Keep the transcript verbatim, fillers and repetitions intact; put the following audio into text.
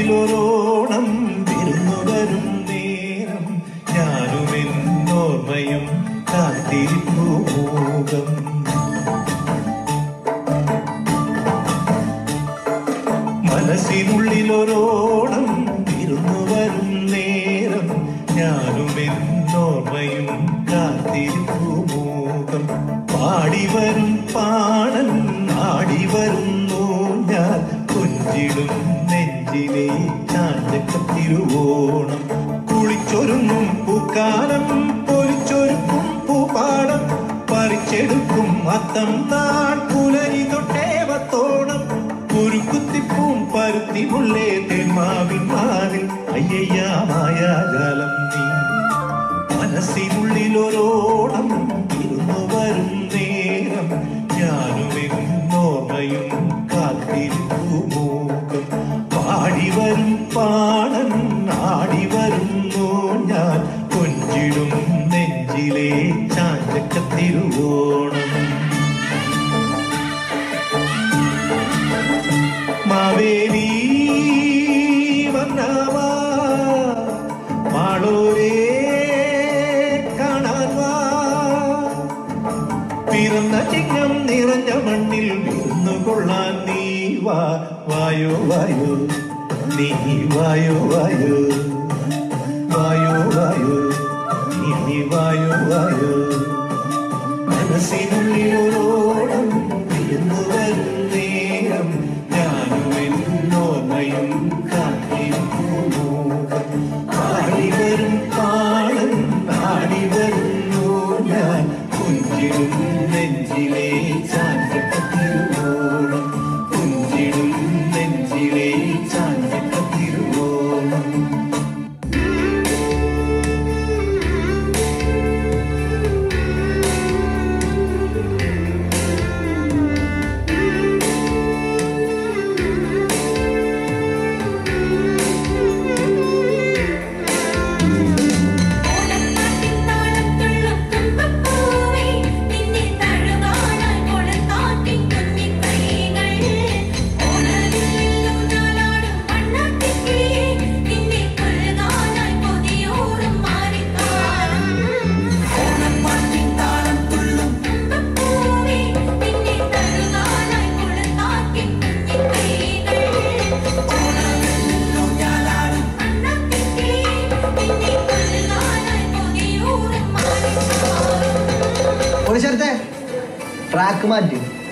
മനസ്സിനുള്ളിലൊരോണം വിരുന്നു വരും നേരം ഞാനും എന്നോർമ്മയും കാത്തിരിപ്പു മൂകം. മനസ്സിനുള്ളിലൊരോണം വിരുന്നു വരും നേരം ഞാനും എന്നോർമ്മയും കാത്തിരിപ്പു മൂകം. പാടിവരും പാടൻ ആടിവരുന്നു ഞാൻ കൊഞ്ചിടും നെഞ്ചിലെ ചാഞ്ചക്കത്തിരുവോണം. കുളിച്ചൊരുങ്ങും പൂക്കാലം പൊരിച്ചൊരുക്കും പൂപ്പാടം പറിച്ചെടുക്കും അത്തം നാൾ പുലരി തൊട്ടേവത്തോണം. ഒരു കുത്തിപ്പൂം പരുത്തി മുള്ളേ തെന്മാവിൻ മാവിൽ അയ്യയ്യാ മായാജാലം നീ. മനസ്സിനുള്ളിലൊരോണം ഇരുന്നു വരും നേരം ഞാനും എന്നോർമ്മയും കാത്തിരിപ്പു മൂകം. പാടിവരും പാടൻ ആടിവരുന്നു ഞാൻ കൊഞ്ചിടും നെഞ്ചിലെ ചാഞ്ചക്കത്തിരുവോണം. മാവേലി വന്നാവാ മാളൂരേ കാണാൻ വാ. പിറന്ന ചിങ്ങം നിറഞ്ഞ മണ്ണിൽ വിരുന്നു കൊള്ളാൻ നീ വാ. വായോ വായോ നീ വായോ വായോ വായോ വായോ നീ വായോ വായോ. മനസ്സിനുള്ളിലൊരോളം വിരുന്നു വരും നേരം ഞാനും എന്നോർമ്മയും കാത്തിരിപ്പു മൂകം. ആടിവരും പാടൻ ആടിവരുന്നു ഞാൻ കൊഞ്ചിടും നെഞ്ചിലെ ചാഞ്ചക്കത്തിരുവോണം. കൊഞ്ചിടും നെഞ്ചിലെ ചാഞ്ചക്കത്തിരുവോണം. ട്രാക്ക് മാറ്റി